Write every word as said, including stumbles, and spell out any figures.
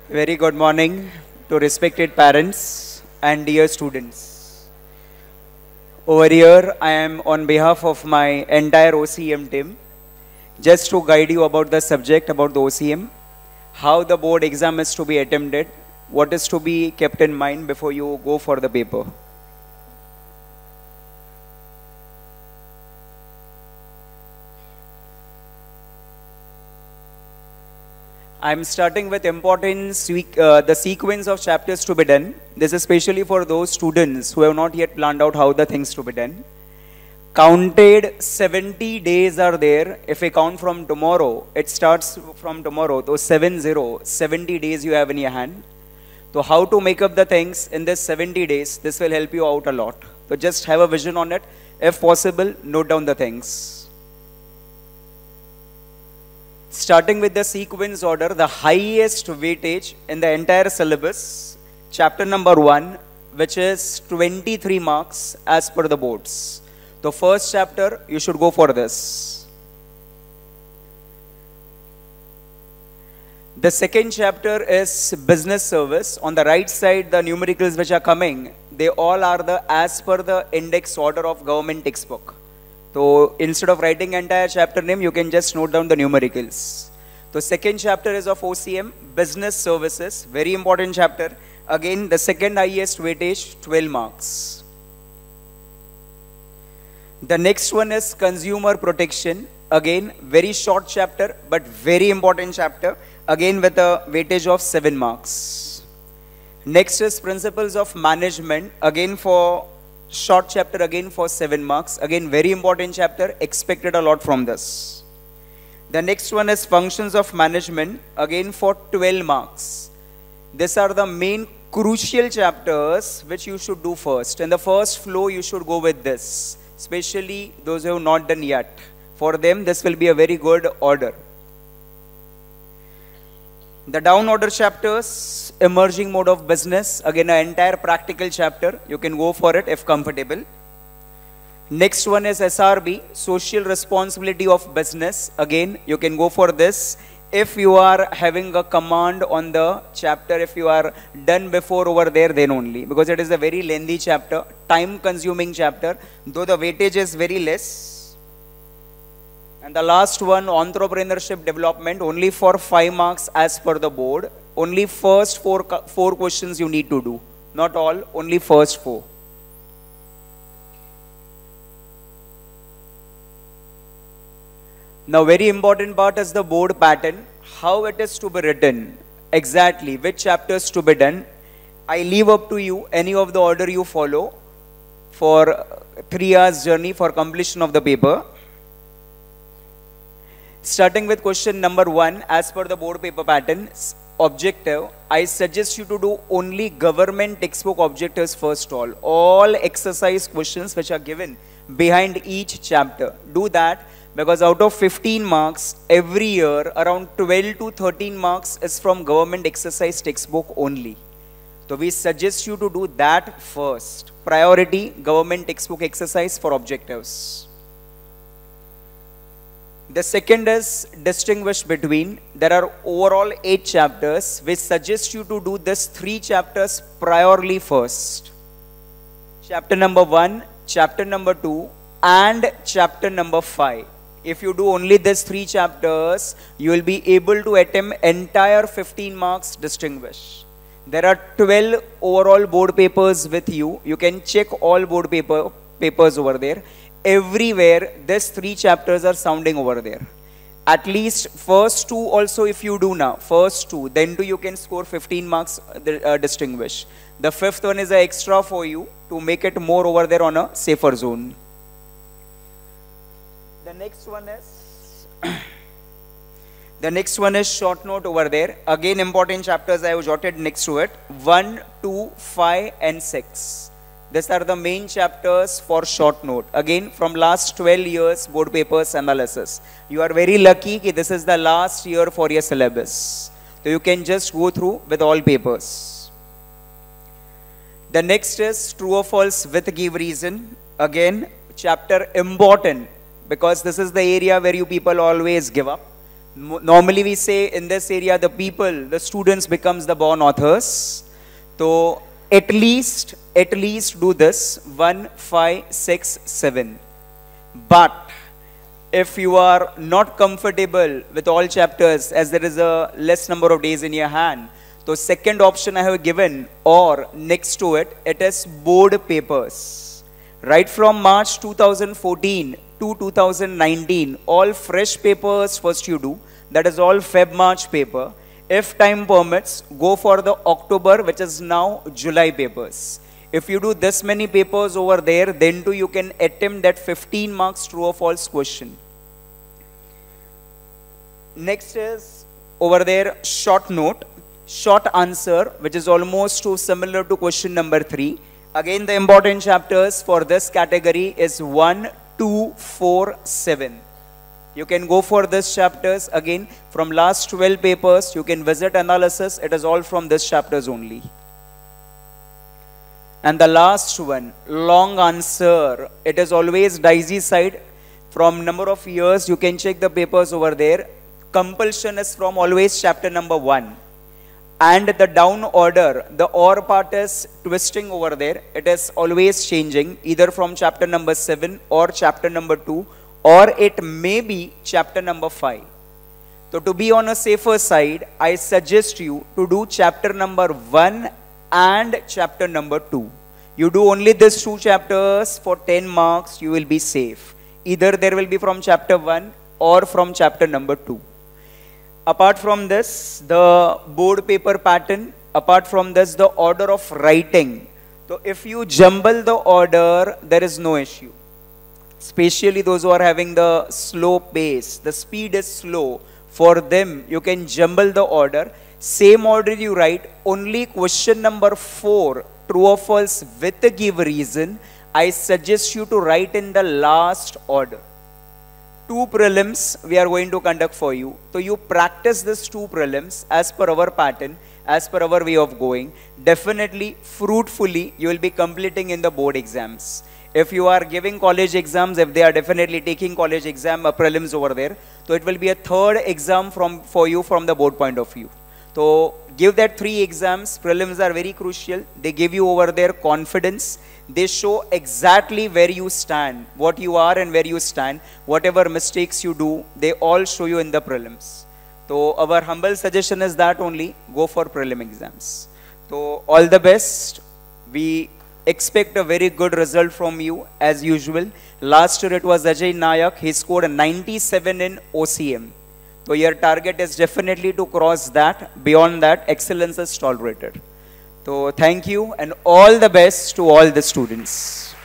Very good morning to respected parents and dear students. Over here, I am on behalf of my entire O C M team, just to guide you about the subject about the O C M, how the board exam is to be attempted, what is to be kept in mind before you go for the paper. I am starting with important uh, the sequence of chapters to be done. This is especially for those students who have not yet planned out how the things to be done. Counted seventy days are there. If we count from tomorrow, it starts from tomorrow. So seven zero, seventy days you have in your hand. So how to make up the things in this seventy days, this will help you out a lot. So just have a vision on it. If possible, note down the things. Starting with the sequence order, the highest weightage in the entire syllabus, chapter number one, which is twenty-three marks as per the boards. The first chapter, you should go for this. The second chapter is business service. On the right side, the numericals which are coming, they all are the as per the index order of government textbook. So instead of writing entire chapter name, you can just note down the numericals. The second chapter is of O C M, business services, very important chapter. Again, the second highest weightage, twelve marks. The next one is consumer protection. Again, very short chapter, but very important chapter. Again, with a weightage of seven marks. Next is principles of management. Again, for short chapter, again for seven marks. Again, very important chapter, expected a lot from this. The next one is functions of management, again for twelve marks. These are the main crucial chapters which you should do first. In the first flow, you should go with this, especially those who have not done yet. For them, this will be a very good order. The down order chapters, emerging mode of business, again an entire practical chapter. You can go for it if comfortable. Next one is S R B, social responsibility of business. Again, you can go for this if you are having a command on the chapter, if you are done before over there, then only. Because it is a very lengthy chapter, time consuming chapter, though the weightage is very less. And the last one, entrepreneurship development, only for five marks as per the board. Only first four, four questions you need to do. Not all, only first four. Now, very important part is the board pattern. How it is to be written. Exactly, which chapters to be done. I leave up to you, any of the order you follow for three hours journey for completion of the paper. Starting with question number one, as per the board paper pattern, objective, I suggest you to do only government textbook objectives first all. All exercise questions which are given behind each chapter. Do that because out of fifteen marks, every year around twelve to thirteen marks is from government exercise textbook only. So we suggest you to do that first. Priority, government textbook exercise for objectives. The second is distinguish between. There are overall eight chapters. We suggest you to do this three chapters priorly first. Chapter number one, chapter number two, and chapter number five. If you do only these three chapters, you will be able to attempt entire fifteen marks distinguish. There are twelve overall board papers with you. You can check all board paper papers over there. Everywhere, these three chapters are sounding over there. At least first two also if you do now, first two, then do you can score fifteen marks uh, distinguish. The fifth one is an extra for you to make it more over there on a safer zone. The next one is, the next one is short note over there. Again, important chapters I have jotted next to it. one, two, five and six. These are the main chapters for short note. Again, from last twelve years, board papers analysis. You are very lucky that this is the last year for your syllabus. So you can just go through with all papers. The next is true or false with give reason. Again, chapter important because this is the area where you people always give up. Normally we say in this area the people, the students becomes the born authors. So at least, at least do this one, five, six, seven. But if you are not comfortable with all chapters, as there is a less number of days in your hand, so second option I have given, or next to it, it is board papers. Right from March two thousand fourteen to two thousand nineteen, all fresh papers first you do. That is all Feb-March paper. If time permits, go for the October, which is now July papers. If you do this many papers over there, then too you can attempt that fifteen marks true or false question. Next is over there short note, short answer, which is almost too similar to question number three. Again, the important chapters for this category is one, two, four, seven. You can go for these chapters again from last twelve papers. You can visit analysis. It is all from these chapters only. And the last one, long answer. It is always dicey side. From number of years, you can check the papers over there. Compulsion is from always chapter number one. And the down order, the or part is twisting over there. It is always changing either from chapter number seven or chapter number two, or it may be chapter number five. So to be on a safer side, I suggest you to do chapter number one and chapter number two. You do only these two chapters for ten marks, you will be safe. Either there will be from chapter one or from chapter number two. Apart from this, the board paper pattern, apart from this, the order of writing. So if you jumble the order, there is no issue. Especially those who are having the slow pace, the speed is slow. For them, you can jumble the order. Same order you write, only question number four, true or false with a give reason, I suggest you to write in the last order. Two prelims we are going to conduct for you. So you practice this two prelims as per our pattern, as per our way of going. Definitely, fruitfully, you will be completing in the board exams. If you are giving college exams, if they are definitely taking college exam uh, prelims over there, so it will be a third exam from for you from the board point of view. So give that three exams. Prelims are very crucial. They give you over there confidence. They show exactly where you stand, what you are and where you stand. Whatever mistakes you do, they all show you in the prelims. So our humble suggestion is that only go for prelim exams. So all the best. We expect a very good result from you as usual. Last year it was Ajay Nayak. He scored a ninety-seven in O C M. So your target is definitely to cross that. Beyond that, excellence is tolerated. So thank you and all the best to all the students.